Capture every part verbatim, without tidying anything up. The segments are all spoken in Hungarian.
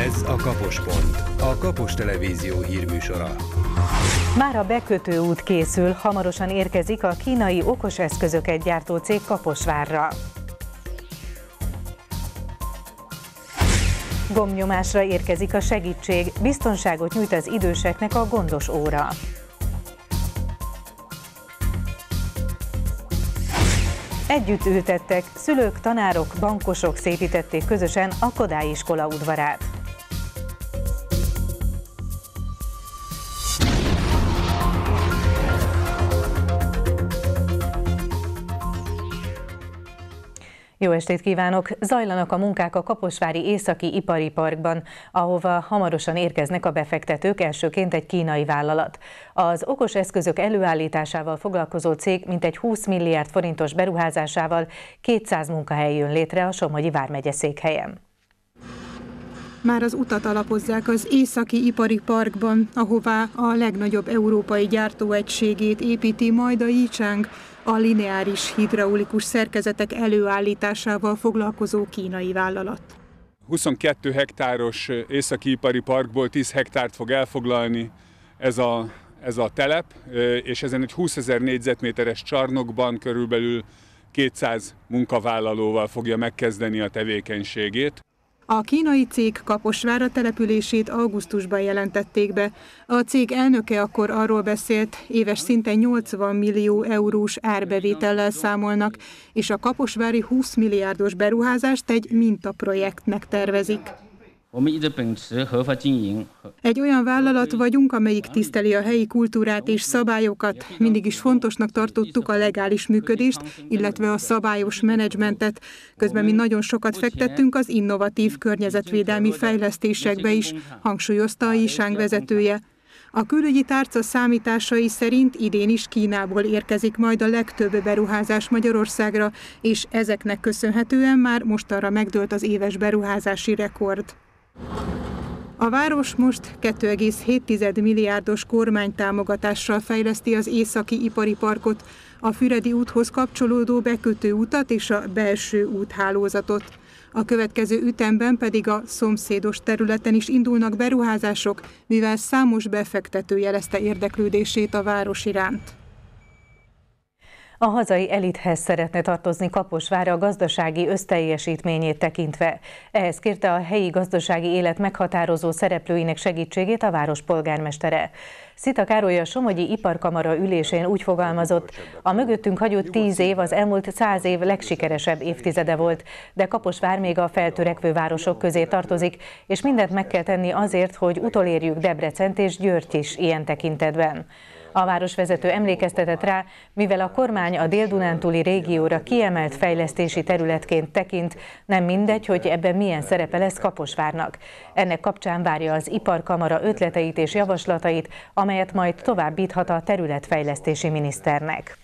Ez a Kapospont, a Kapos Televízió hírműsora. Már a bekötő út készül, hamarosan érkezik a kínai okos eszközöket gyártó cég Kaposvárra. Gombnyomásra érkezik a segítség, biztonságot nyújt az időseknek a gondos óra. Együtt ültettek, szülők, tanárok, bankosok szépítették közösen a Kodály iskola udvarát. Jó estét kívánok! Zajlanak a munkák a kaposvári Északi Ipari Parkban, ahova hamarosan érkeznek a befektetők, elsőként egy kínai vállalat. Az okos eszközök előállításával foglalkozó cég mintegy húsz milliárd forintos beruházásával kétszáz munkahely jön létre a Somogyi vármegye székhelyen. Már az utat alapozzák az Északi Ipari Parkban, ahová a legnagyobb európai gyártóegységét építi majd a Yichang, a lineáris hidraulikus szerkezetek előállításával foglalkozó kínai vállalat. huszonkettő hektáros Északi Ipari Parkból tíz hektárt fog elfoglalni ez a, ez a telep, és ezen egy húszezer négyzetméteres csarnokban körülbelül kétszáz munkavállalóval fogja megkezdeni a tevékenységét. A kínai cég Kaposvárra települését augusztusban jelentették be. A cég elnöke akkor arról beszélt, éves szinten nyolcvan millió eurós árbevétellel számolnak, és a kaposvári húsz milliárdos beruházást egy mintaprojektnek tervezik. Egy olyan vállalat vagyunk, amelyik tiszteli a helyi kultúrát és szabályokat. Mindig is fontosnak tartottuk a legális működést, illetve a szabályos menedzsmentet. Közben mi nagyon sokat fektettünk az innovatív környezetvédelmi fejlesztésekbe is, hangsúlyozta a Yichang vezetője. A külügyi tárca számításai szerint idén is Kínából érkezik majd a legtöbb beruházás Magyarországra, és ezeknek köszönhetően már mostanra megdőlt az éves beruházási rekord. A város most két egész hét milliárdos kormánytámogatással fejleszti az Északi Ipari Parkot, a Füredi úthoz kapcsolódó bekötő utat és a belső úthálózatot. A következő ütemben pedig a szomszédos területen is indulnak beruházások, mivel számos befektető jelezte érdeklődését a város iránt. A hazai elithez szeretne tartozni Kaposvár a gazdasági összteljesítményét tekintve. Ehhez kérte a helyi gazdasági élet meghatározó szereplőinek segítségét a város polgármestere. Szita Károly a Somogyi Iparkamara ülésén úgy fogalmazott, a mögöttünk hagyott tíz év az elmúlt száz év legsikeresebb évtizede volt, de Kaposvár még a feltörekvő városok közé tartozik, és mindent meg kell tenni azért, hogy utolérjük Debrecent és Győrt is ilyen tekintetben. A városvezető emlékeztetett rá, mivel a kormány a Dél-Dunántúli régióra kiemelt fejlesztési területként tekint, nem mindegy, hogy ebben milyen szerepe lesz Kaposvárnak. Ennek kapcsán várja az Iparkamara ötleteit és javaslatait, amelyet majd továbbíthat a területfejlesztési miniszternek.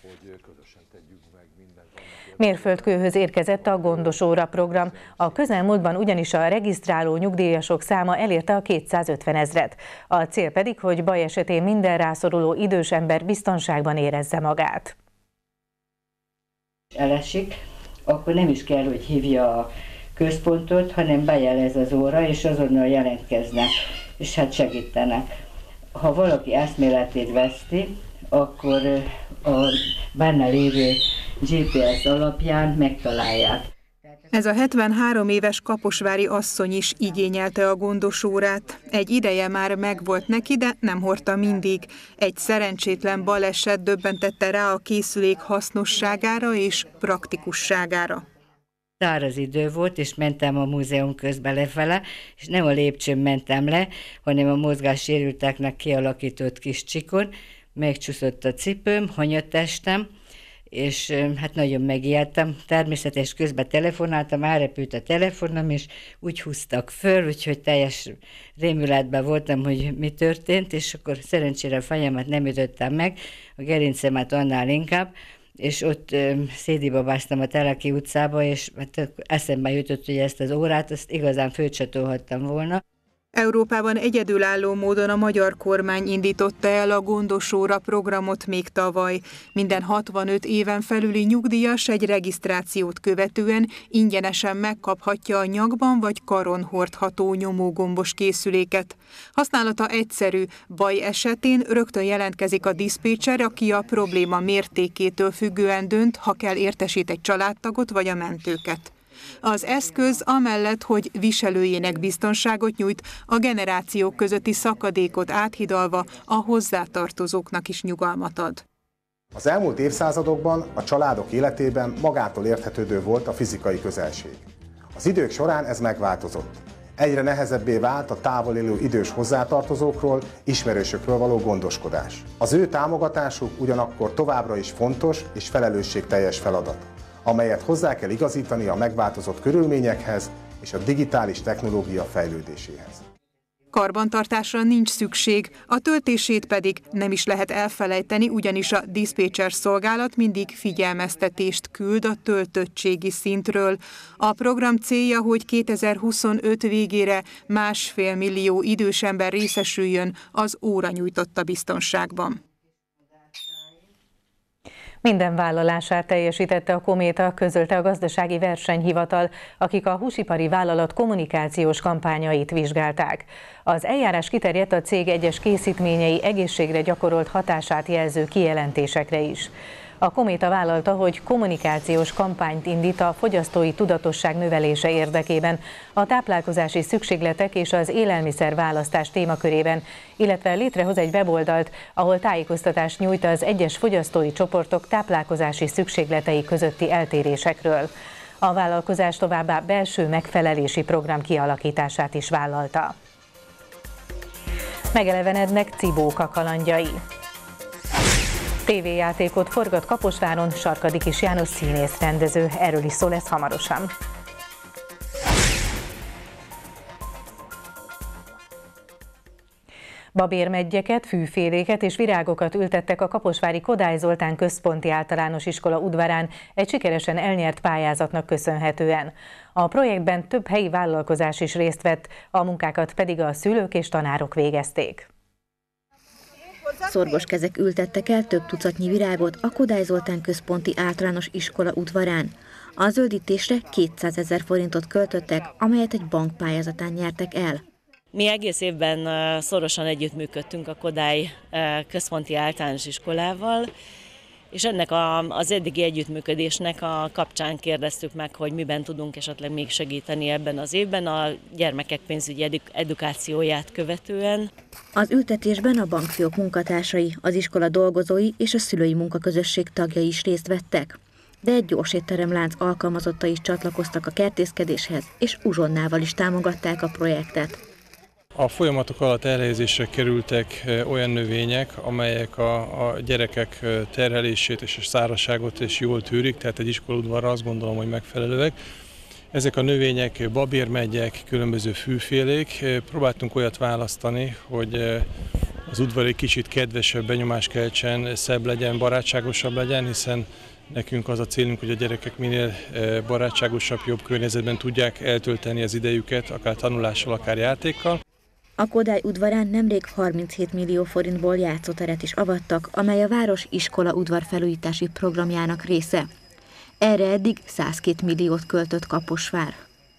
Mérföldkőhöz érkezett a Gondos Óra program, a közelmúltban ugyanis a regisztráló nyugdíjasok száma elérte a kétszázötven ezret. A cél pedig, hogy baj esetén minden rászoruló idős ember biztonságban érezze magát. Elesik, akkor nem is kell, hogy hívja a központot, hanem bejelez az óra, és azonnal jelentkeznek, és hát segítenek. Ha valaki eszméletét veszti, akkor a benne lévő gé pé es alapján megtalálják. Ez a hetvenhárom éves kaposvári asszony is igényelte a gondos órát. Egy ideje már megvolt neki, de nem hordta mindig. Egy szerencsétlen baleset döbbentette rá a készülék hasznosságára és praktikusságára. Száraz idő volt, és mentem a múzeum közben lefele, és nem a lépcsőn mentem le, hanem a mozgássérülteknek kialakított kis csikon. Megcsúszott a cipőm, hanyattestem, és hát nagyon megijedtem. Természetes közben telefonáltam, elrepült a telefonom, és úgy húztak föl, úgyhogy teljes rémületben voltam, hogy mi történt, és akkor szerencsére a fejemet nem ütöttem meg, a gerincemet annál inkább, és ott um, szédibabáztam a Teleki utcába, és hát eszembe jutott, hogy ezt az órát, azt igazán fölcsatolhattam volna. Európában egyedülálló módon a magyar kormány indította el a Gondosóra programot még tavaly. Minden hatvanöt éven felüli nyugdíjas egy regisztrációt követően ingyenesen megkaphatja a nyakban vagy karon hordható nyomógombos készüléket. Használata egyszerű, baj esetén rögtön jelentkezik a diszpécser, aki a probléma mértékétől függően dönt, ha kell értesít egy családtagot vagy a mentőket. Az eszköz amellett, hogy viselőjének biztonságot nyújt, a generációk közötti szakadékot áthidalva a hozzátartozóknak is nyugalmat ad. Az elmúlt évszázadokban a családok életében magától érthetődő volt a fizikai közelség. Az idők során ez megváltozott. Egyre nehezebbé vált a távol élő idős hozzátartozókról, ismerősökről való gondoskodás. Az ő támogatásuk ugyanakkor továbbra is fontos és felelősségteljes feladat, amelyet hozzá kell igazítani a megváltozott körülményekhez és a digitális technológia fejlődéséhez. Karbantartásra nincs szükség, a töltését pedig nem is lehet elfelejteni, ugyanis a diszpécser szolgálat mindig figyelmeztetést küld a töltöttségi szintről. A program célja, hogy kétezer-huszonöt végére másfél millió idős ember részesüljön az óra nyújtotta biztonságban. Minden vállalását teljesítette a Kométa, közölte a Gazdasági Versenyhivatal, akik a húsipari vállalat kommunikációs kampányait vizsgálták. Az eljárás kiterjedt a cég egyes készítményei egészségre gyakorolt hatását jelző kijelentésekre is. A Kométa vállalta, hogy kommunikációs kampányt indít a fogyasztói tudatosság növelése érdekében, a táplálkozási szükségletek és az élelmiszer választás témakörében, illetve létrehoz egy weboldalt, ahol tájékoztatást nyújt az egyes fogyasztói csoportok táplálkozási szükségletei közötti eltérésekről. A vállalkozás továbbá belső megfelelési program kialakítását is vállalta. Megelevenednek Cibóka kalandjai. Tévéjátékot forgat Kaposváron Sarkadi Kis János színész rendező, erről is szó lesz hamarosan. Babérmedgyeket, fűféléket és virágokat ültettek a kaposvári Kodály Zoltán Központi Általános Iskola udvarán egy sikeresen elnyert pályázatnak köszönhetően. A projektben több helyi vállalkozás is részt vett, a munkákat pedig a szülők és tanárok végezték. Szorgos kezek ültettek el több tucatnyi virágot a Kodály Zoltán Központi Általános Iskola udvarán. A zöldítésre kétszázezer forintot költöttek, amelyet egy bank pályázatán nyertek el. Mi egész évben szorosan együttműködtünk a Kodály Központi Általános Iskolával, és ennek a, az eddigi együttműködésnek a kapcsán kérdeztük meg, hogy miben tudunk esetleg még segíteni ebben az évben a gyermekek pénzügyi edukációját követően. Az ültetésben a bankfiók munkatársai, az iskola dolgozói és a szülői munkaközösség tagjai is részt vettek. De egy gyors étteremlánc alkalmazottai is csatlakoztak a kertészkedéshez, és uzsonnával is támogatták a projektet. A folyamatok alatt elhelyezésre kerültek olyan növények, amelyek a, a gyerekek terhelését és a szárazságot is jól tűrik, tehát egy iskolaudvarra azt gondolom, hogy megfelelőek. Ezek a növények babérmedgyek, különböző fűfélék. Próbáltunk olyat választani, hogy az udvar egy kicsit kedvesebb, benyomást keltsen, szebb legyen, barátságosabb legyen, hiszen nekünk az a célunk, hogy a gyerekek minél barátságosabb, jobb környezetben tudják eltölteni az idejüket, akár tanulással, akár játékkal. A Kodály udvarán nemrég harminchét millió forintból játszóteret is avattak, amely a város iskola udvarfelújítási programjának része. Erre eddig százkét milliót költött Kaposvár.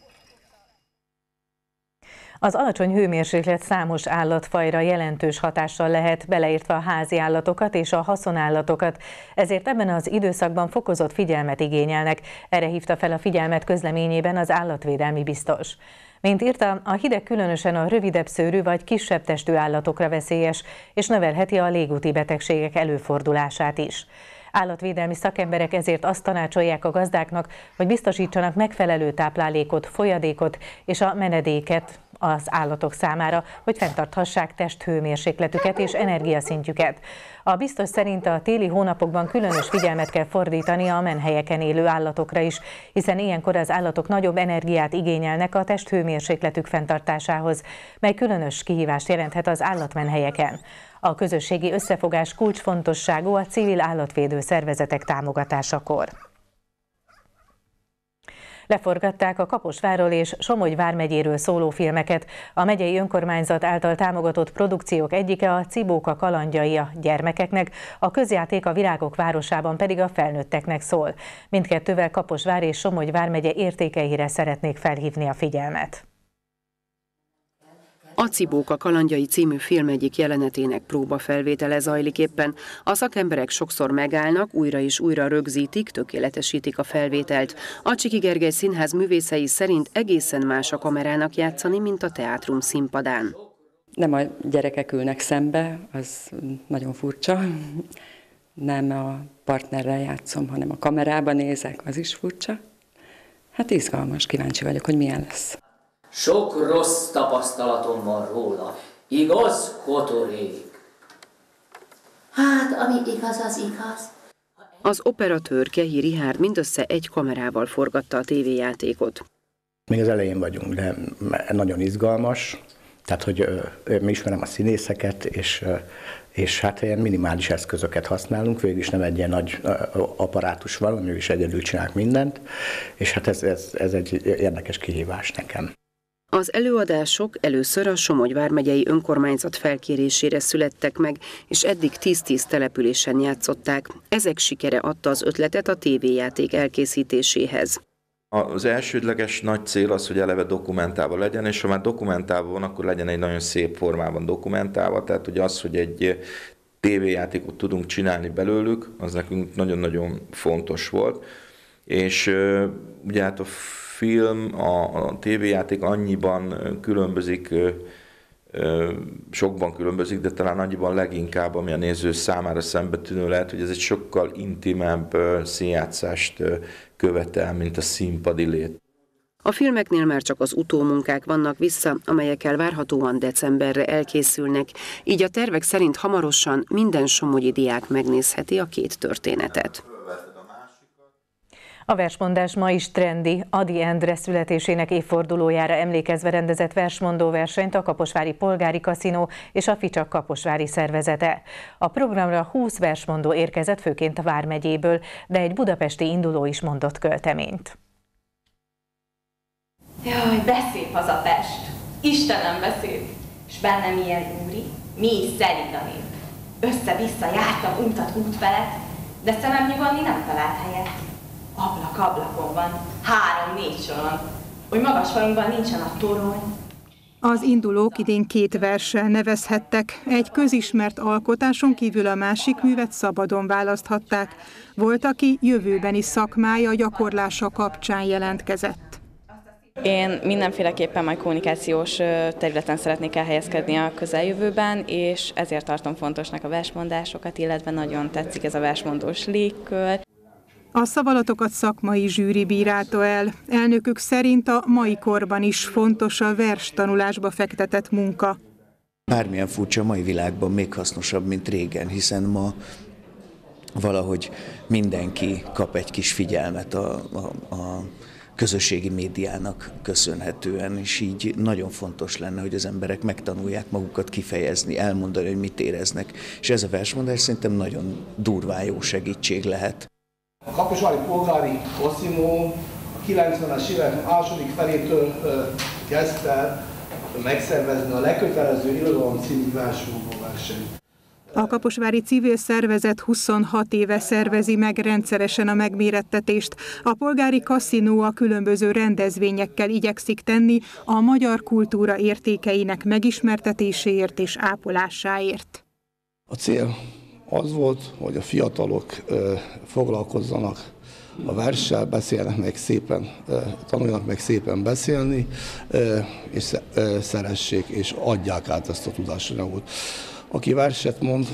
Az alacsony hőmérséklet számos állatfajra jelentős hatással lehet, beleértve a házi állatokat és a haszonállatokat, ezért ebben az időszakban fokozott figyelmet igényelnek. Erre hívta fel a figyelmet közleményében az állatvédelmi biztos. Mint írta, a hideg különösen a rövidebb szőrű vagy kisebb testű állatokra veszélyes, és növelheti a légúti betegségek előfordulását is. Állatvédelmi szakemberek ezért azt tanácsolják a gazdáknak, hogy biztosítsanak megfelelő táplálékot, folyadékot és a menedéket az állatok számára, hogy fenntarthassák testhőmérsékletüket és energiaszintjüket. A biztos szerint a téli hónapokban különös figyelmet kell fordítani a menhelyeken élő állatokra is, hiszen ilyenkor az állatok nagyobb energiát igényelnek a testhőmérsékletük fenntartásához, mely különös kihívást jelenthet az állatmenhelyeken. A közösségi összefogás kulcsfontosságú a civil állatvédő szervezetek támogatásakor. Leforgatták a Kaposvárról és Somogy vármegyéről szóló filmeket. A megyei önkormányzat által támogatott produkciók egyike a Cibóka kalandjai a gyermekeknek, a közjáték a Virágok városában pedig a felnőtteknek szól. Mindkettővel Kaposvár és Somogy vármegye értékeire szeretnék felhívni a figyelmet. A Cibóka kalandjai című film egyik jelenetének próbafelvétele zajlik éppen. A szakemberek sokszor megállnak, újra és újra rögzítik, tökéletesítik a felvételt. A Csiki Gergely Színház művészei szerint egészen más a kamerának játszani, mint a teátrum színpadán. Nem a gyerekek ülnek szembe, az nagyon furcsa. Nem a partnerrel játszom, hanem a kamerába nézek, az is furcsa. Hát izgalmas, kíváncsi vagyok, hogy milyen lesz. Sok rossz tapasztalatom van róla. Igaz, Kotorék? Hát, ami igaz, az igaz. Az operatőr Kehi Rihárd mindössze egy kamerával forgatta a tévéjátékot. Még az elején vagyunk, de nagyon izgalmas. Tehát, hogy mi ismerem a színészeket, és, és hát ilyen minimális eszközöket használunk, végül is nem egy ilyen nagy apparátus valami, is egyedül csinálunk mindent, és hát ez, ez, ez egy érdekes kihívás nekem. Az előadások először a Somogy vármegyei önkormányzat felkérésére születtek meg, és eddig tíz-tíz településen játszották. Ezek sikere adta az ötletet a tévéjáték elkészítéséhez. Az elsődleges nagy cél az, hogy eleve dokumentálva legyen, és ha már dokumentálva van, akkor legyen egy nagyon szép formában dokumentálva, tehát ugye az, hogy egy tévéjátékot tudunk csinálni belőlük, az nekünk nagyon-nagyon fontos volt, és ugye hát a film, a, a tévéjáték annyiban különbözik, sokban különbözik, de talán annyiban leginkább, ami a néző számára szembetűnő lehet, hogy ez egy sokkal intimebb színjátszást követel, mint a színpadi lét. A filmeknél már csak az utómunkák vannak vissza, amelyekkel várhatóan decemberre elkészülnek, így a tervek szerint hamarosan minden somogyi diák megnézheti a két történetet. A versmondás ma is trendi. Ady Endre születésének évfordulójára emlékezve rendezett versmondó versenyt a Kaposvári Polgári Kaszinó és a Ficsak Kaposvári szervezete. A programra húsz versmondó érkezett, főként a vármegyéből, de egy budapesti induló is mondott költeményt. Jaj, beszép az a Pest! Istenem beszép! És bennem ilyen úri, mi is szelíd a nép. Össze-vissza jártam untat út felett, de szemem nyugodni nem talált helyet. Ablak ablakon van, három-négy soron, hogy magas falunkban nincsen a torony. Az indulók idén két verssel nevezhettek, egy közismert alkotáson kívül a másik művet szabadon választhatták. Volt, aki jövőbeni szakmája gyakorlása kapcsán jelentkezett. Én mindenféleképpen majd kommunikációs területen szeretnék elhelyezkedni a közeljövőben, és ezért tartom fontosnak a versmondásokat, illetve nagyon tetszik ez a versmondós légkör. A szavalatokat szakmai zsűri bírálta el. Elnökük szerint a mai korban is fontos a verstanulásba fektetett munka. Bármilyen furcsa, a mai világban még hasznosabb, mint régen, hiszen ma valahogy mindenki kap egy kis figyelmet a, a, a közösségi médiának köszönhetően, és így nagyon fontos lenne, hogy az emberek megtanulják magukat kifejezni, elmondani, hogy mit éreznek. És ez a versmondás szerintem nagyon durván jó segítség lehet. A Kaposvári Polgári Kaszinó a kilencvenes évek második felétől kezdte megszervezni a Lekötelező Irodalom című versmondó versenyt. A kaposvári civil szervezet huszonhat éve szervezi meg rendszeresen a megmérettetést. A polgári kaszinó a különböző rendezvényekkel igyekszik tenni a magyar kultúra értékeinek megismertetéséért és ápolásáért. A cél az volt, hogy a fiatalok foglalkozzanak a verssel, beszélnek meg szépen, tanuljanak meg szépen beszélni, és szeressék és adják át ezt a tudásanyagot. Aki verset mond,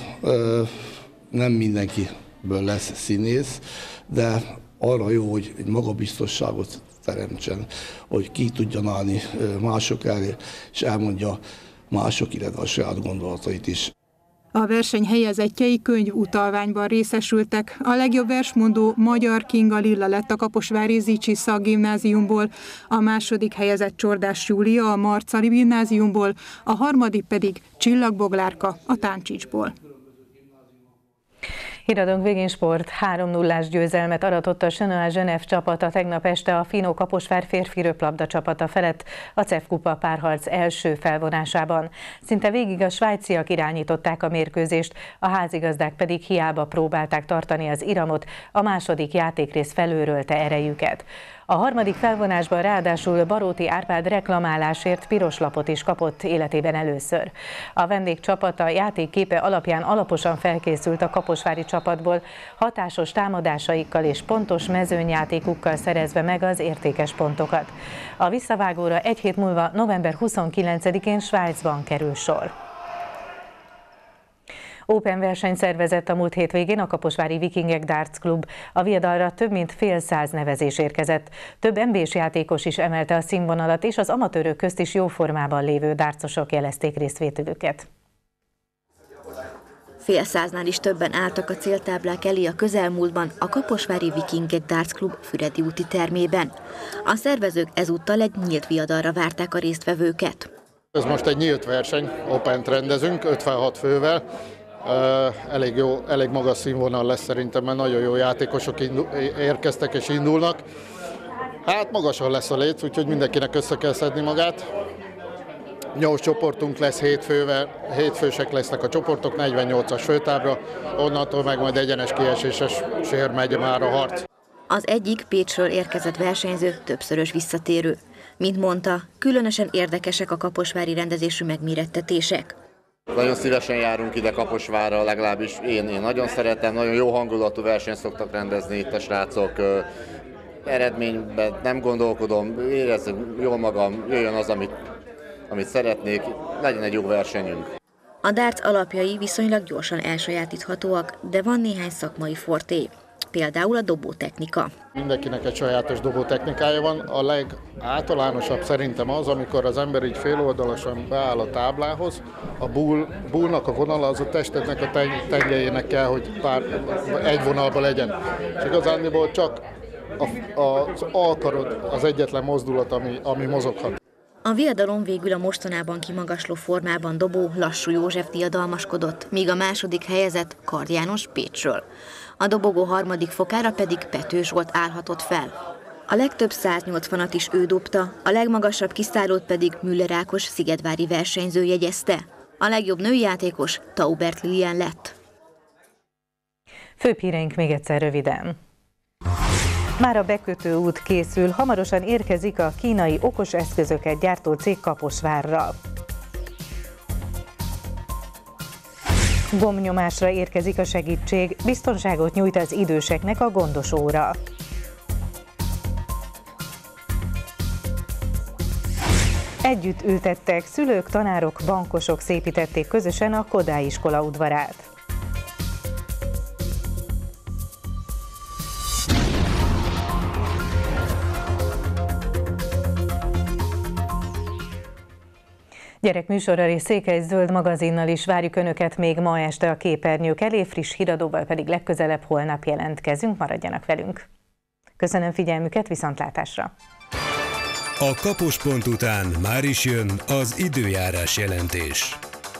nem mindenkiből lesz színész, de arra jó, hogy egy magabiztosságot teremtsen, hogy ki tudjon állni mások elé, és elmondja mások, illetve a saját gondolatait is. A verseny helyezettjei könyvutalványban részesültek. A legjobb versmondó Magyar Kinga Lilla lett a kaposvári Zicsi Szakgimnáziumból, a második helyezett Csordás Júlia a Marcali Gimnáziumból, a harmadik pedig Csillag Boglárka a Táncsicsból. Híradónk végén sport. három nullás győzelmet aratott a Senoa Genève csapata tegnap este a Finó Kaposvár férfi röplabda csapata felett a cé e ef Kupa párharc első felvonásában. Szinte végig a svájciak irányították a mérkőzést, a házigazdák pedig hiába próbálták tartani az iramot, a második játékrész felőrölte erejüket. A harmadik felvonásban ráadásul Baróti Árpád reklamálásért piros lapot is kapott életében először. A vendég csapata játékképe alapján alaposan felkészült a kaposvári csapatból, hatásos támadásaikkal és pontos mezőnyjátékukkal szerezve meg az értékes pontokat. A visszavágóra egy hét múlva november huszonkilencedikén Svájcban kerül sor. Open verseny szervezett a múlt hétvégén a Kaposvári Vikingek Darts Klub. A viadalra több mint fél száz nevezés érkezett. Több en bé-s játékos is emelte a színvonalat, és az amatőrök közt is jó formában lévő dartsosok jelezték részvételüket. Fél száznál is többen álltak a céltáblák elé a közelmúltban a Kaposvári Vikingek Darts Klub Füredi úti termében. A szervezők ezúttal egy nyílt viadalra várták a résztvevőket. Ez most egy nyílt verseny, Opent rendezünk, ötvenhat fővel. Elég jó, elég magas színvonal lesz szerintem, mert nagyon jó játékosok indul, érkeztek és indulnak. Hát magasan lesz a léc, úgyhogy mindenkinek össze kell szedni magát. Nyolc csoportunk lesz, hét fővel, hétfősek lesznek a csoportok, negyvennyolcas főtábra, onnantól meg majd egyenes kieséses sér megy már a harc. Az egyik Pécsről érkezett versenyző többszörös visszatérő. Mint mondta, különösen érdekesek a kaposvári rendezésű megmérettetések. Nagyon szívesen járunk ide Kaposvárra, legalábbis én, én nagyon szeretem, nagyon jó hangulatú versenyt szoktak rendezni itt a srácok. Eredményben nem gondolkodom, érezzük jól magam, jöjjön az, amit, amit szeretnék, legyen egy jó versenyünk. A darts alapjai viszonylag gyorsan elsajátíthatóak, de van néhány szakmai forté. Például a dobótechnika. Mindenkinek egy sajátos dobótechnikája van. A legáltalánosabb szerintem az, amikor az ember így féloldalasan beáll a táblához, a bull, bullnak a vonala az a testednek a tengelyének kell, hogy pár, egy vonalba legyen. És igazándiból csak a, az alkarod az egyetlen mozdulat, ami, ami mozoghat. A viadalon végül a mostanában kimagasló formában dobó Lassú József diadalmaskodott, míg a második helyezett Kard János Pécsről. A dobogó harmadik fokára pedig Pető Zsolt állhatott fel. A legtöbb száznyolcvanat is ő dobta, a legmagasabb kiszállót pedig Müller Ákos szigetvári versenyző jegyezte. A legjobb női játékos Taubert Lilian lett. Főbb híreink még egyszer röviden. Már a bekötő út készül, hamarosan érkezik a kínai okos eszközöket gyártó cég Kaposvárra. Gombnyomásra érkezik a segítség, biztonságot nyújt az időseknek a gondosóra. Együtt ültettek, szülők, tanárok, bankosok szépítették közösen a Kodály iskola udvarát. Gyerekműsorral és Székely Zöld magazinnal is várjuk Önöket még ma este a képernyők elé, friss híradóval pedig legközelebb holnap jelentkezünk, maradjanak velünk. Köszönöm figyelmüket, viszontlátásra! A kapos pont után már is jön az időjárás jelentés.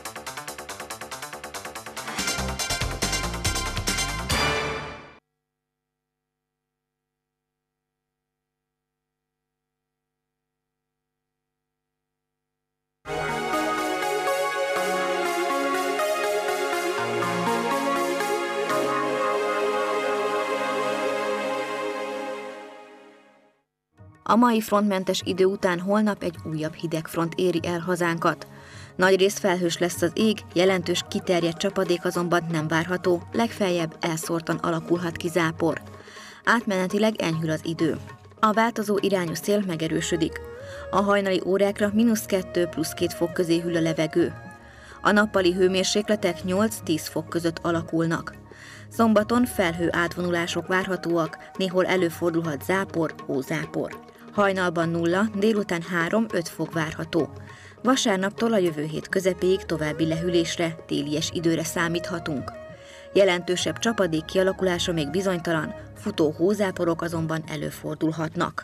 A mai frontmentes idő után holnap egy újabb hidegfront éri el hazánkat. Nagyrészt felhős lesz az ég, jelentős kiterjedt csapadék azonban nem várható, legfeljebb elszórtan alakulhat ki zápor. Átmenetileg enyhül az idő. A változó irányú szél megerősödik. A hajnali órákra mínusz kettő plusz két fok közé hűl a levegő. A nappali hőmérsékletek nyolc-tíz fok között alakulnak. Szombaton felhő átvonulások várhatóak, néhol előfordulhat zápor, hózápor. Hajnalban nulla, délután három-öt fok várható. Vasárnaptól a jövő hét közepéig további lehűlésre, télies időre számíthatunk. Jelentősebb csapadék kialakulása még bizonytalan, futó hózáporok azonban előfordulhatnak.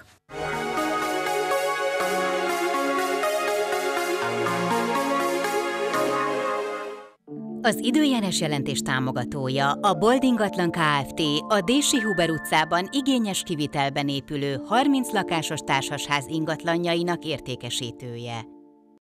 Az időjárás jelentés támogatója a Bold Ingatlan Kft. A Dési Huber utcában igényes kivitelben épülő harminc lakásos társasház ingatlanjainak értékesítője.